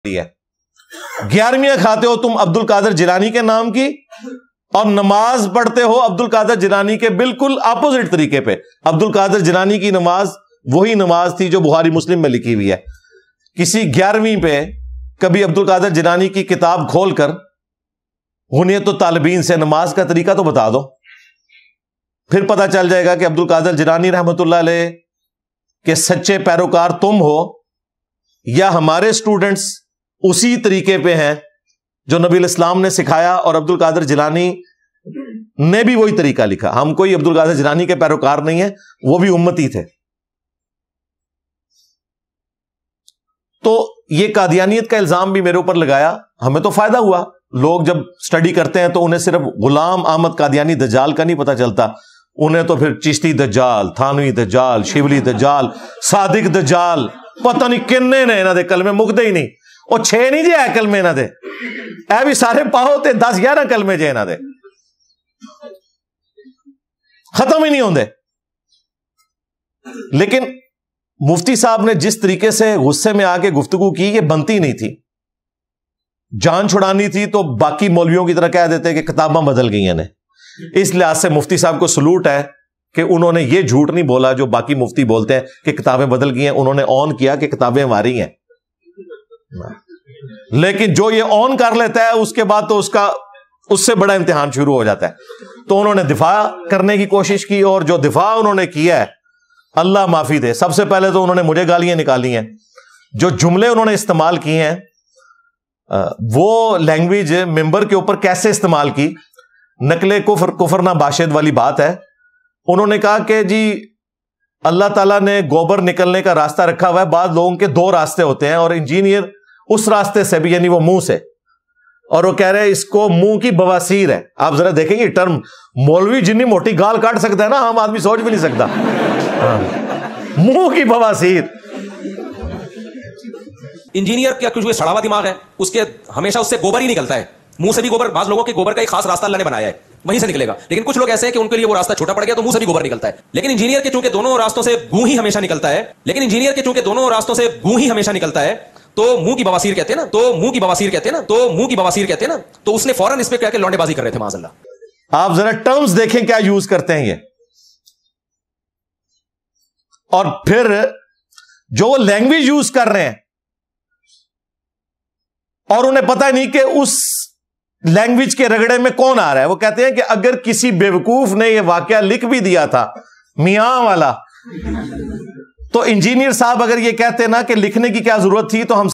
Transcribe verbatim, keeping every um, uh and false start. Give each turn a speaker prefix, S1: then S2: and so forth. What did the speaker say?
S1: ہے. گیارہویں کھاتے ہو تم عبد القادر جیلانی کے نام کی, اور نماز پڑھتے ہو عبد القادر جیلانی کے بالکل اپوزٹ طریقے پہ. عبد القادر جیلانی کی نماز وہی نماز تھی جو بخاری مسلم میں لکھی ہوئی ہے. کسی گیارہویں پہ کبھی عبد القادر جیلانی کی کتاب کھول کر غنیت الطالبین سے نماز کا طریقہ تو بتا دو, پھر پتہ چل جائے گا کہ عبد القادر جیلانی رحمت اللہ علیہ کے سچے پیروکار تم ہو یا ہمارے اسٹوڈنٹس اسی طریقے پہ ہیں جو نبی الاسلام نے سکھایا, اور عبد القادر جیلانی نے بھی وہی طریقہ لکھا. ہم کوئی عبد القادر جیلانی کے پیروکار نہیں ہیں, وہ بھی امتی تھے. تو یہ قادیانیت کا الزام بھی میرے اوپر لگایا. ہمیں تو فائدہ ہوا, لوگ جب سٹڈی کرتے ہیں تو انہیں صرف غلام احمد قادیانی دجال کا نہیں پتہ چلتا, انہیں تو پھر چشتی دجال, تھانوی دجال, شیولی دجال, صادق دجال, پتہ نہیں کنے نے انہاں دے کلمے مکدے ہی نہیں. وہ چھ نہیں جے ہے کلمے انہاں دے, اے بھی سارے پاؤ تے دس گیارہ کلمے جے انہاں دے, ختم ہی نہیں ہوندے. لیکن مفتی صاحب نے جس طریقے سے غصے میں آ کے گفتگو کی, یہ بنتی نہیں تھی. جان چھڑانی تھی تو باقی مولویوں کی طرح کہہ دیتے کہ کتاباں بدل گئی ہیں. اس لحاظ سے مفتی صاحب کو سلوٹ ہے کہ انہوں نے یہ جھوٹ نہیں بولا جو باقی مفتی بولتے ہیں کہ کتابیں بدل گئی ہیں. انہوں نے آن کیا کہ کتابیں ہماری ہیں. لیکن جو یہ آن کر لیتا ہے اس کے بعد تو اس کا اس سے بڑا امتحان شروع ہو جاتا ہے. تو انہوں نے دفاع کرنے کی کوشش کی, اور جو دفاع انہوں نے کیا ہے اللہ معافی دے. سب سے پہلے تو انہوں نے مجھے گالیاں نکالی ہیں. جو جملے انہوں نے استعمال کیے ہیں وہ لینگویج ممبر کے اوپر کیسے استعمال کی, نقل کفر کفر نہ باشد والی بات ہے. انہوں نے کہا کہ جی اللہ تعالیٰ نے گوبر نکلنے کا راستہ رکھا ہوا ہے, بعض لوگوں کے دو راستے ہوتے ہیں, اور انجینئر اس راستے سے بھی, یعنی وہ منہ سے, اور وہ کہہ رہے ہیں اس کو منہ کی بواسیر ہے. آپ ذرا دیکھیں یہ ٹرم, مولوی جنی موٹی گال کاٹ سکتا ہے نا, عام آدمی سوچ بھی نہیں سکتا. منہ کی بواسیر.
S2: انجینئر کیا کچھ سڑا ہوا دماغ ہے, اس کے ہمیشہ اس سے گوبر ہی نکلتا ہے, منہ سے بھی گوبر. بعض لوگوں کے گوبر کا ایک خاص راستہ اللہ نے بنایا ہے, وہیں سے نکلے گا. لیکن کچھ لوگ ایسے ہیں کہ ان کے لیے وہ راستہ چھوٹا پڑ گیا تو منہ سے بھی گوبر نکلتا ہے. لیکن انجینئر کے چونکہ دونوں راستوں سے گوں ہی ہمیشہ نکلتا ہے لیکن انجینئر کے چونکہ دونوں راستوں سے گوں ہی ہمیشہ نکلتا ہے تو منہ کی بواسیر کہتے ہیں نا, تو منہ کی بواسیر کہتے ہیں نا تو منہ کی بواسیر کہتے ہیں نا تو اس نے فوراً اس پہ کہہ کے لونڈے بازی کر رہے تھے معاذ اللہ.
S1: آپ ذرا ٹرمز دیکھیں کیا یوز کرتے ہیں یہ. اور پھر جو وہ لینگویج یوز کر رہے ہیں اور انہیں پتہ نہیں کہ اس لینگویج کے رگڑے میں کون آ رہا ہے. وہ کہتے ہیں کہ اگر کسی بیوقوف نے یہ واقعہ لکھ بھی دیا تھا میاں والا, تو انجینئر صاحب اگر یہ کہتے نا کہ لکھنے کی کیا ضرورت تھی تو ہم